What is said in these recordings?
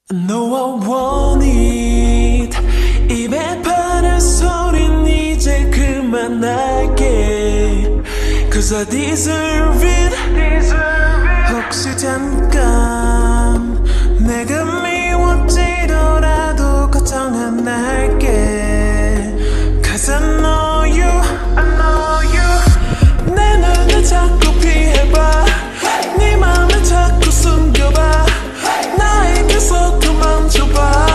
No, I want it. 입에 바른 소린 이제 그만할게. Cause I deserve it. 혹시 잠깐 내가 미워지더라도 걱정 안 할게. Cause I know you. 내 눈을 자꾸 피해봐. 네 맘을 자꾸 숨겨봐. 나에게 서 도망쳐봐.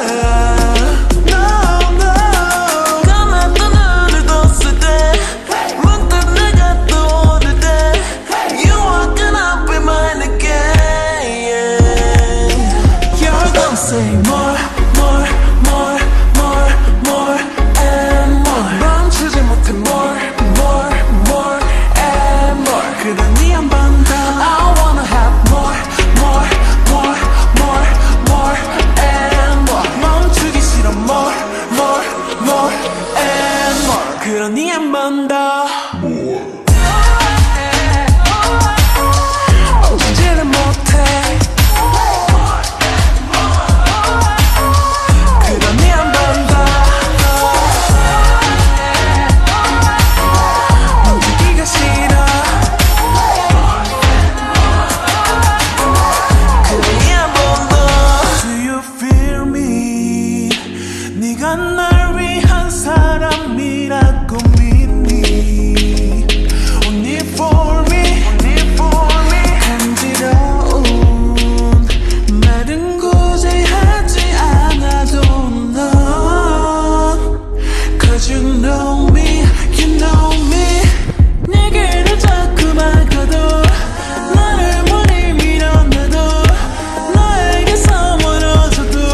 Say more, more, more, more, more and more. 멈추지 못해 more, more, more and more. 그러니 한 번 더. I wanna have more, more, more, more, more and more. 멈추기 싫어 more, more, more and more. 그러니 한 번 더. 멈추지를 못해. 네가 날 위한 사람이라고 믿니? Only for me, 간지러운 말은 굳이 하지 않아도 넌 Cause you know me, you know me. 내게를 자꾸 막아도 나를 머리 밀어내도 너에게서 멀어져도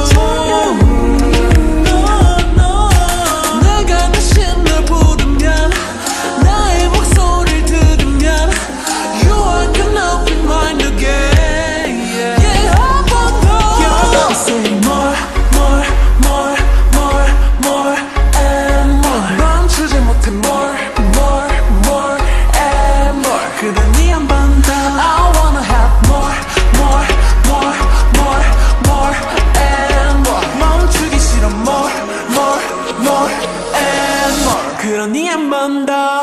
그러니 한 번 더.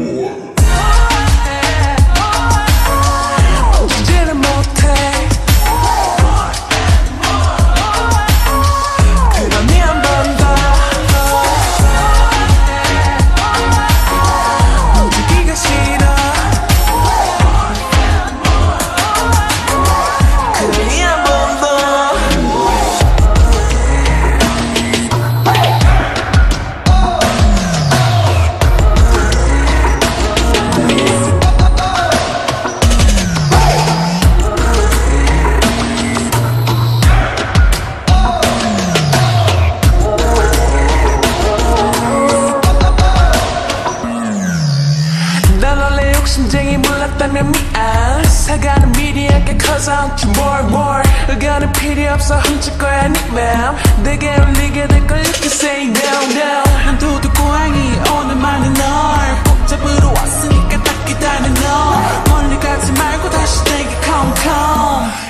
멈추지를 못해. 그러니 한 번 더. 멈추기가 싫어. 그러니 한 번 더. 심장이 몰랐다면 미안. 사과는 미리 할게 cause I want you more, more. 의견은 필요 없어 훔칠 거야 네 맘. 내게 울리게 될걸 you can say no, no. 난 도둑 고양이 오늘만은 널 꼭 잡으러 왔으니까 딱 기다려 너. 멀리 가지 말고 다시 내게 come, come.